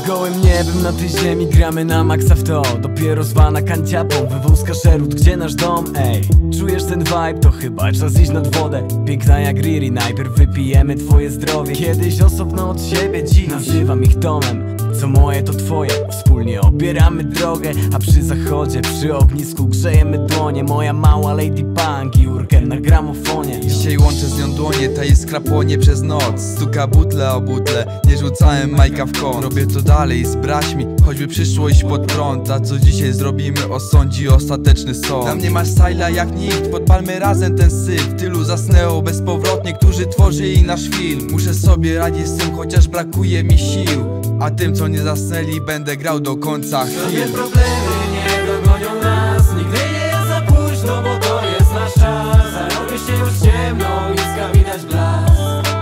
gołym niebem na tej ziemi gramy na maksa w to. Dopiero zwana kanciapą, wywózka Sherwood, gdzie nasz dom? Ej, czujesz ten vibe? To chyba czas iść nad wodę. Piękna jak Riri, najpierw wypijemy twoje zdrowie. Kiedyś osobno od siebie, dziś nazywam ich domem. Co moje to twoje, wspólnie obieramy drogę. A przy zachodzie, przy ognisku grzejemy dłonie. Moja mała Lady Punk i urkę na gramofonie. Dzisiaj łączę z nią dłonie, ta iskra płonie przez noc. Stuka butle o butle, nie rzucałem Majka w kąt. Robię to dalej z braćmi, choćby przyszłość pod prąd. A co dzisiaj zrobimy, osądzi ostateczny sąd. Dla mnie masz styla jak nikt, podpalmy razem ten syf. Tylu zasnęło bezpowrotnie, którzy tworzyli nasz film. Muszę sobie radzić z tym, chociaż brakuje mi sił. A tym, co nie zasnęli, będę grał do końca chwil. Żadne problemy nie dogonią nas, nigdy nie jest za późno, bo to jest nasz czas. Zarobi się już ciemno, niska widać blask.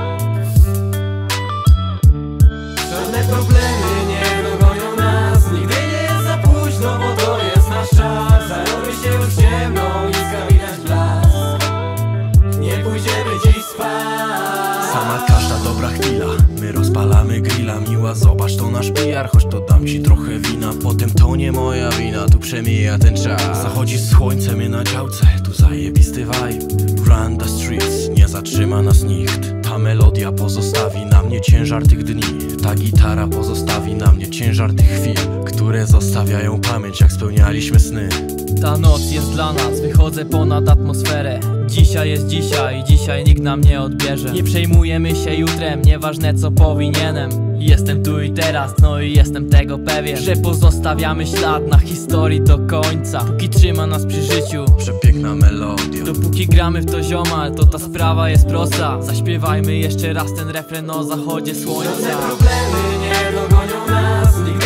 Żadne problemy nie dogonią nas, nigdy nie jest za późno, bo to jest nasz czas. Zarobi się już ciemno, niska widać blask. Nie pójdziemy dziś spać. Sama każda dobra chwila, my rozpalamy grilla. Miła, zobacz, to nasz PR, choć to dam ci trochę wina. Potem to nie moja wina, tu przemija ten czas. Zachodzi słońce, my na działce, tu zajebisty vibe. Run the streets, nie zatrzyma nas nikt. Ta melodia pozostawi na mnie ciężar tych dni. Ta gitara pozostawi na mnie ciężar tych chwil, które zostawiają pamięć, jak spełnialiśmy sny. Ta noc jest dla nas, wychodzę ponad atmosferę. Dzisiaj jest dzisiaj, dzisiaj nikt nam nie odbierze. Nie przejmujemy się jutrem, nieważne co powinienem. Jestem tu i teraz, no i jestem tego pewien, że pozostawiamy ślad na historii do końca. Póki trzyma nas przy życiu Przepiękna melodia. dopóki gramy w to ziomal, to ta sprawa jest prosta. Zaśpiewajmy jeszcze raz ten refren o zachodzie słońca. Żadne problemy nie dogonią nas, nigdy